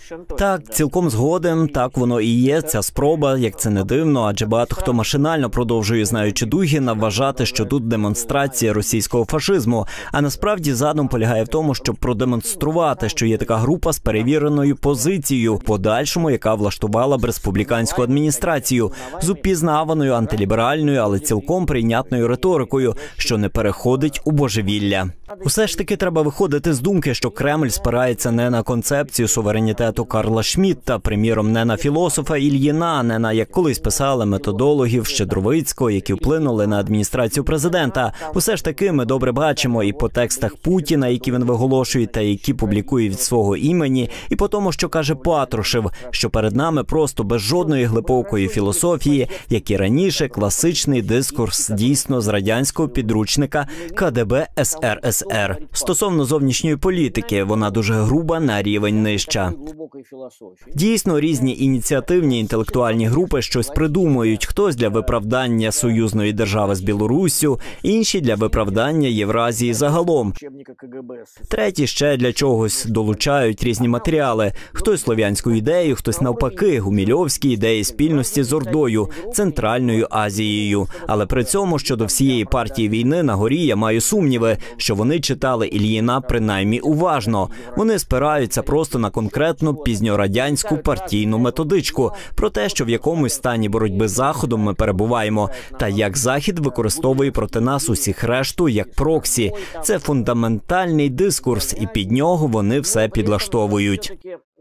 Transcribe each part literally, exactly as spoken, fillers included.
Так, цілком згоден, так воно і є, ця спроба, як це не дивно, адже багато хто машинально продовжує, знаючи Дугіна, вважати, що тут демонстрація російського фашизму. А насправді задум полягає в тому, щоб продемонструвати, що є така група з перевіреною позицією, в подальшому, яка влаштувала б республіканську адміністрацію, з упізнаваною антиліберальною, але цілком прийнятною риторикою, що не переходить у божевілля. Усе ж таки треба виходити з думки, що Кремль спирається не на концепцію суверенітету Карла Шмітта, приміром, не на філософа Ільїна, не на, як колись писали, методологів Щедровицького, які вплинули на адміністрацію президента. Усе ж таки ми добре бачимо і по текстах Путіна, які він виголошує та які публікує від свого імені, і по тому, що каже Патрушев, що перед нами просто без жодної глибокої філософії, як і раніше, класичний дискурс дійсно з радянського підручника ка де бе ес ер ес ер. Стосовно зовнішньої політики, вона дуже груба на рівень нижча. Дійсно, різні ініціативні інтелектуальні групи щось придумують. Хтось для виправдання союзної держави з Білоруссю, інші для виправдання Євразії загалом. Треті ще для чогось долучають різні матеріали. Хтось слов'янську ідею, хтось навпаки, гумільовські ідеї спільності з Ордою, Центральною Азією. Але при цьому щодо всієї партії війни на горі я маю сумніви, що вони читали Ільїна принаймні уважно. Вони спираються просто на конкретну пізньорадянську партійну методичку про те, що в якомусь стані боротьби з Заходом ми перебуваємо, та як Захід використовує проти нас усіх решту як проксі. Це фундаментальний дискурс, і під нього вони все підлаштовують.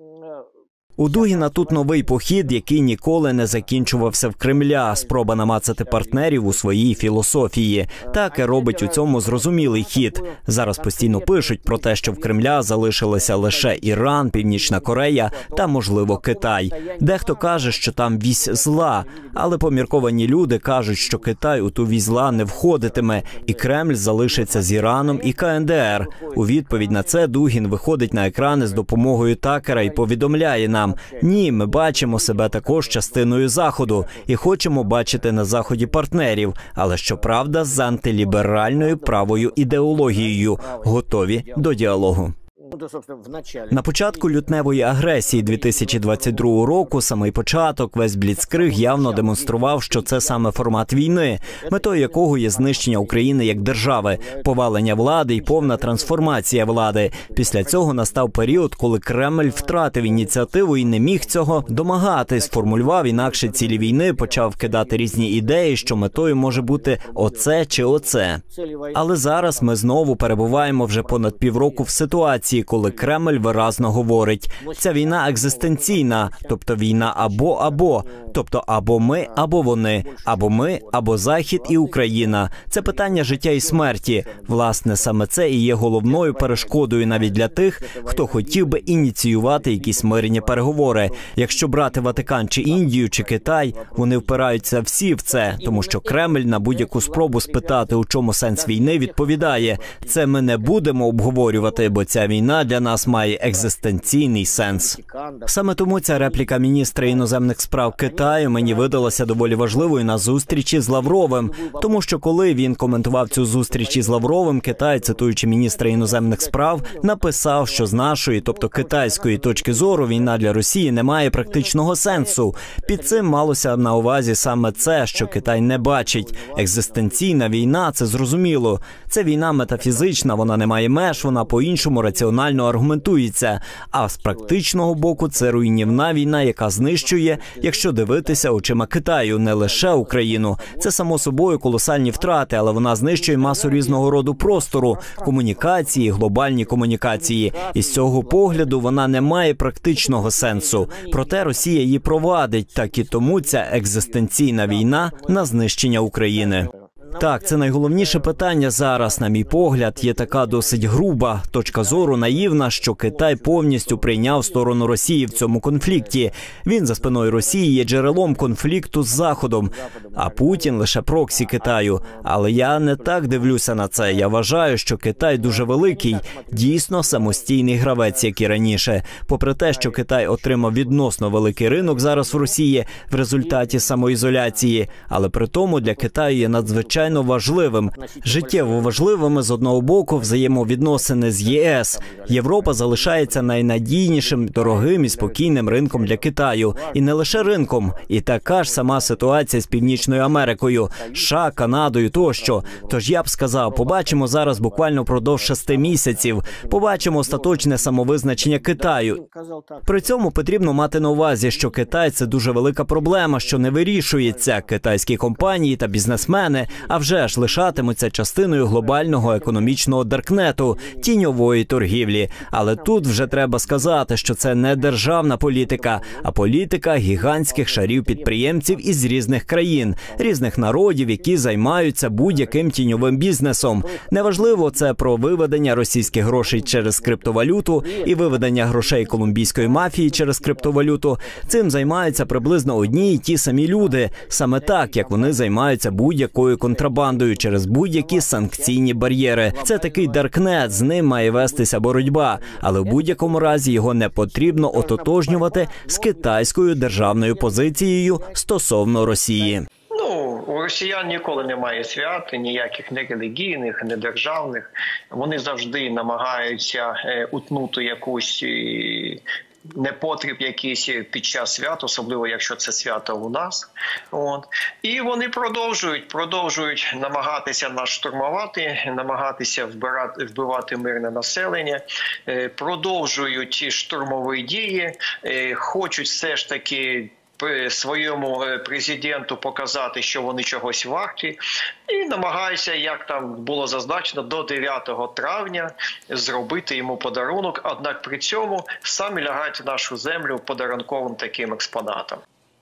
У Дугіна тут новий похід, який ніколи не закінчувався в Кремля, спроба намацати партнерів у своїй філософії. Так і робить у цьому зрозумілий хід. Зараз постійно пишуть про те, що в Кремля залишилися лише Іран, Північна Корея та, можливо, Китай. Дехто каже, що там вісь зла, але помірковані люди кажуть, що Китай у ту вісь зла не входитиме, і Кремль залишиться з Іраном і ка ен де ер. У відповідь на це Дугін виходить на екрани з допомогою Такера і повідомляє нам: ні, ми бачимо себе також частиною Заходу і хочемо бачити на Заході партнерів, але, щоправда, з антиліберальною правою ідеологією, готові до діалогу. На початку лютневої агресії дві тисячі двадцять другого року, самий початок, весь бліцкриг явно демонстрував, що це саме формат війни, метою якого є знищення України як держави, повалення влади і повна трансформація влади. Після цього настав період, коли Кремль втратив ініціативу і не міг цього домагатись, сформулював інакше цілі війни, почав кидати різні ідеї, що метою може бути оце чи оце. Але зараз ми знову перебуваємо вже понад півроку в ситуації, коли Кремль виразно говорить: ця війна екзистенційна, тобто війна або-або, тобто або ми, або вони, або ми, або Захід і Україна. Це питання життя і смерті. Власне, саме це і є головною перешкодою навіть для тих, хто хотів би ініціювати якісь мирні переговори. Якщо брати Ватикан чи Індію, чи Китай, вони впираються всі в це, тому що Кремль на будь-яку спробу спитати, у чому сенс війни, відповідає: це ми не будемо обговорювати, бо ця війна для нас має екзистенційний сенс. Саме тому ця репліка міністра іноземних справ Китаю мені видалася доволі важливою на зустрічі з Лавровим, тому що коли він коментував цю зустріч із Лавровим, Китай, цитуючи міністра іноземних справ, написав, що з нашої, тобто китайської точки зору, війна для Росії не має практичного сенсу. Під цим малося на увазі саме це, що Китай не бачить. Екзистенційна війна – це зрозуміло. Це війна метафізична, вона не має меж, вона по-іншому раціонально аргументується. А з практичного боку це руйнівна війна, яка знищує, якщо дивитися очима Китаю, не лише Україну. Це, само собою, колосальні втрати, але вона знищує масу різного роду простору, комунікації, глобальні комунікації. І з цього погляду вона не має практичного сенсу. Проте Росія її провадить, так і тому ця екзистенційна війна на знищення України. Так, це найголовніше питання зараз, на мій погляд, є така досить груба точка зору, наївна, що Китай повністю прийняв сторону Росії в цьому конфлікті. Він за спиною Росії є джерелом конфлікту з Заходом, а Путін лише проксі Китаю. Але я не так дивлюся на це. Я вважаю, що Китай дуже великий, дійсно самостійний гравець, як і раніше. Попри те, що Китай отримав відносно великий ринок зараз в Росії в результаті самоізоляції, але при тому для Китаю є надзвичайно надзвичайно важливим. Життєво важливими, з одного боку, взаємовідносини з ЄС. Європа залишається найнадійнішим, дорогим і спокійним ринком для Китаю. І не лише ринком. І така ж сама ситуація з Північною Америкою, США, Канадою тощо. Тож я б сказав, побачимо зараз буквально впродовж шести місяців. Побачимо остаточне самовизначення Китаю. При цьому потрібно мати на увазі, що Китай – це дуже велика проблема, що не вирішується. Китайські компанії та бізнесмени, а вже ж лишатимуться частиною глобального економічного даркнету, тіньової торгівлі. Але тут вже треба сказати, що це не державна політика, а політика гігантських шарів підприємців із різних країн, різних народів, які займаються будь-яким тіньовим бізнесом. Неважливо, це про виведення російських грошей через криптовалюту і виведення грошей колумбійської мафії через криптовалюту. Цим займаються приблизно одні й ті самі люди. Саме так, як вони займаються будь-якою контрабандою через будь-які санкційні бар'єри. Це такий даркнет, з ним має вестися боротьба. Але в будь-якому разі його не потрібно ототожнювати з китайською державною позицією стосовно Росії. Ну, у росіян ніколи немає свят, ніяких не релігійних, не державних. Вони завжди намагаються утнути якусь непотріб якийсь під час свят, особливо якщо це свято у нас. От. І вони продовжують, продовжують намагатися нас штурмувати, намагатися вбирати, вбивати мирне населення, продовжують штурмові дії, хочуть все ж таки своєму президенту показати, що вони чогось варті, і намагаються, як там було зазначено, до дев'ятого травня зробити йому подарунок, однак при цьому самі лягають в нашу землю подарунковим таким експонатом.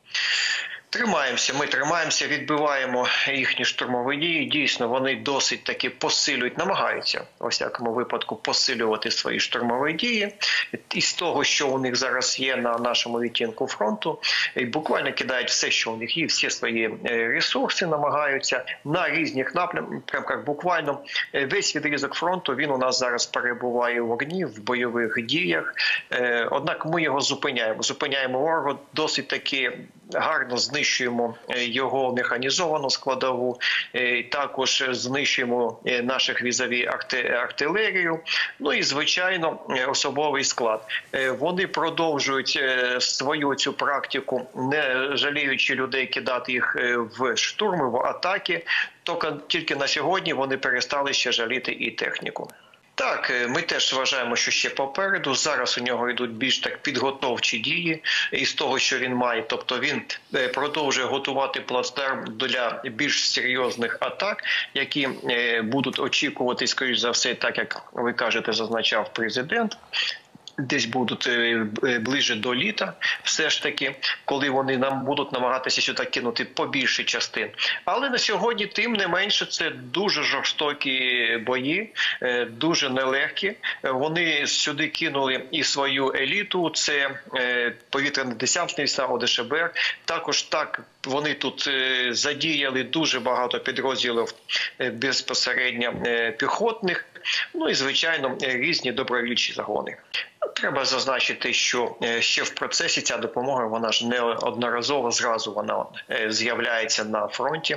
Тримаємося, ми тримаємося, відбиваємо їхні штурмові дії. Дійсно, вони досить таки посилюють, намагаються, у всякому випадку, посилювати свої штурмові дії. Із того, що у них зараз є на нашому відтинку фронту, і буквально кидають все, що у них є, всі свої ресурси намагаються на різних напрямках. Буквально весь відрізок фронту, він у нас зараз перебуває в вогні, в бойових діях. Однак ми його зупиняємо. Зупиняємо ворога досить таки гарно, знищуємо його механізовану складову, також знищуємо наших візаві артилерію, ну і, звичайно, особовий склад. Вони продовжують свою цю практику, не жаліючи людей кидати їх в штурми, в атаки, тільки на сьогодні вони перестали ще жаліти і техніку. Так, ми теж вважаємо, що ще попереду. Зараз у нього йдуть більш так підготовчі дії із того, що він має. Тобто він продовжує готувати плацдарм для більш серйозних атак, які будуть очікувати, скоріш за все, так як ви кажете, зазначав президент. Десь будуть ближче до літа, все ж таки, коли вони нам будуть намагатися сюди кинути побільше частин. Але на сьогодні, тим не менше, це дуже жорстокі бої, дуже нелегкі. Вони сюди кинули і свою еліту, це повітряно-десантний сам ОДШБР. Також так вони тут задіяли дуже багато підрозділів безпосередньо піхотних, ну і, звичайно, різні добровільчі загони. Треба зазначити, що ще в процесі ця допомога, вона ж не одноразово, зразу вона з'являється на фронті.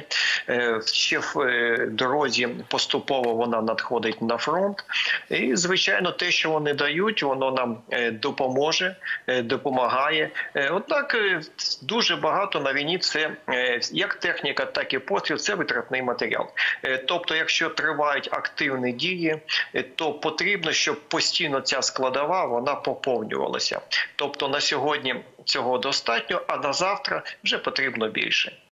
Ще в дорозі поступово вона надходить на фронт. І, звичайно, те, що вони дають, воно нам допоможе, допомагає. Однак дуже багато на війні це як техніка, так і постріл, це витратний матеріал. Тобто, якщо тривають активні дії, то потрібно, щоб постійно ця складова, вона поповнювалася. Тобто на сьогодні цього достатньо, а на завтра вже потрібно більше.